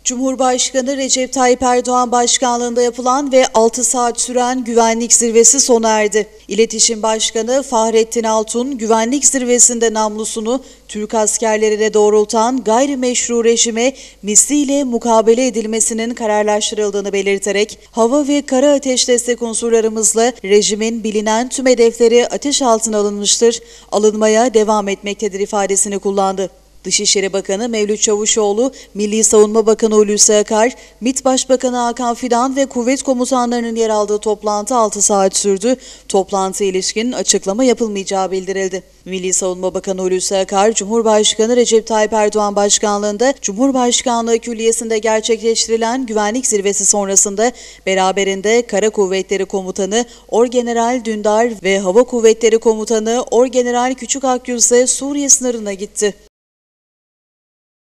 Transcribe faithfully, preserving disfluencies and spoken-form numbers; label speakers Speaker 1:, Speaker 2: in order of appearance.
Speaker 1: Cumhurbaşkanı Recep Tayyip Erdoğan başkanlığında yapılan ve altı saat süren güvenlik zirvesi sona erdi. İletişim Başkanı Fahrettin Altun, güvenlik zirvesinde namlusunu Türk askerlerine doğrultan gayrimeşru rejime misliyle mukabele edilmesinin kararlaştırıldığını belirterek, hava ve kara ateş destek unsurlarımızla rejimin bilinen tüm hedefleri ateş altına alınmıştır, alınmaya devam etmektedir ifadesini kullandı. Dışişleri Bakanı Mevlüt Çavuşoğlu, Milli Savunma Bakanı Hulusi Akar, MİT Başbakanı Hakan Fidan ve kuvvet komutanlarının yer aldığı toplantı altı saat sürdü. Toplantıya ilişkin açıklama yapılmayacağı bildirildi. Milli Savunma Bakanı Hulusi Akar, Cumhurbaşkanı Recep Tayyip Erdoğan başkanlığında Cumhurbaşkanlığı Külliyesi'nde gerçekleştirilen güvenlik zirvesi sonrasında beraberinde Kara Kuvvetleri Komutanı Orgeneral Dündar ve Hava Kuvvetleri Komutanı Orgeneral Küçük Akyüz'le Suriye sınırına gitti.